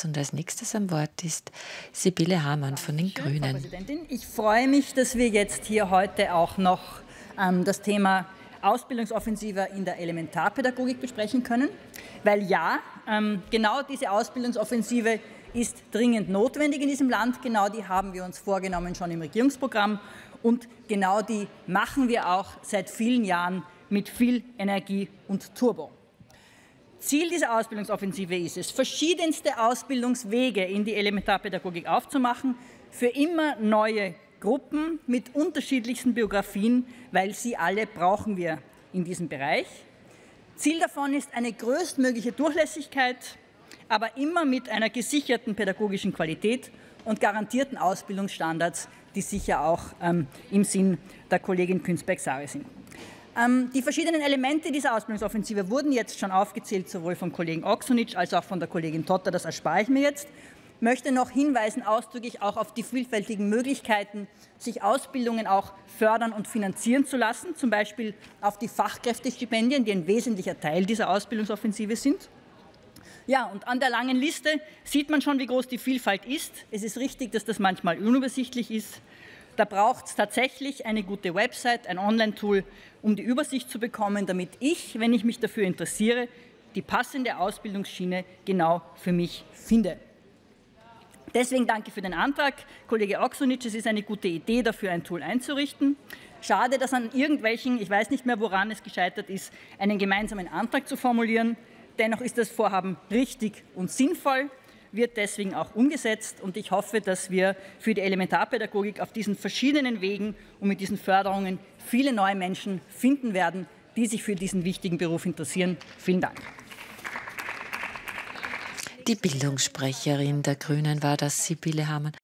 Platz. Und als nächstes am Wort ist Sibylle Hamann von den Frau Grünen. Präsidentin, ich freue mich, dass wir jetzt hier heute auch noch das Thema Ausbildungsoffensive in der Elementarpädagogik besprechen können, weil ja, genau diese Ausbildungsoffensive ist dringend notwendig in diesem Land. Genau die haben wir uns vorgenommen schon im Regierungsprogramm und genau die machen wir auch seit vielen Jahren mit viel Energie und Turbo. Ziel dieser Ausbildungsoffensive ist es, verschiedenste Ausbildungswege in die Elementarpädagogik aufzumachen, für immer neue Gruppen mit unterschiedlichsten Biografien, weil sie alle brauchen wir in diesem Bereich. Ziel davon ist eine größtmögliche Durchlässigkeit, aber immer mit einer gesicherten pädagogischen Qualität und garantierten Ausbildungsstandards, die sicher auch im Sinn der Kollegin Günzberg-Sari sind. Die verschiedenen Elemente dieser Ausbildungsoffensive wurden jetzt schon aufgezählt, sowohl vom Kollegen Oksunic als auch von der Kollegin Totter, das erspare ich mir jetzt. Ich möchte noch hinweisen, ausdrücklich auch auf die vielfältigen Möglichkeiten, sich Ausbildungen auch fördern und finanzieren zu lassen, zum Beispiel auf die Fachkräftestipendien, die ein wesentlicher Teil dieser Ausbildungsoffensive sind. Ja, und an der langen Liste sieht man schon, wie groß die Vielfalt ist. Es ist richtig, dass das manchmal unübersichtlich ist. Da braucht es tatsächlich eine gute Website, ein Online-Tool, um die Übersicht zu bekommen, damit ich, wenn ich mich dafür interessiere, die passende Ausbildungsschiene genau für mich finde. Deswegen danke für den Antrag, Kollege Oksunic. Es ist eine gute Idee, dafür ein Tool einzurichten. Schade, dass an irgendwelchen, ich weiß nicht mehr, woran es gescheitert ist, einen gemeinsamen Antrag zu formulieren. Dennoch ist das Vorhaben richtig und sinnvoll, wird deswegen auch umgesetzt. Und ich hoffe, dass wir für die Elementarpädagogik auf diesen verschiedenen Wegen und mit diesen Förderungen viele neue Menschen finden werden, die sich für diesen wichtigen Beruf interessieren. Vielen Dank. Die Bildungssprecherin der Grünen war das, Sibylle Hamann.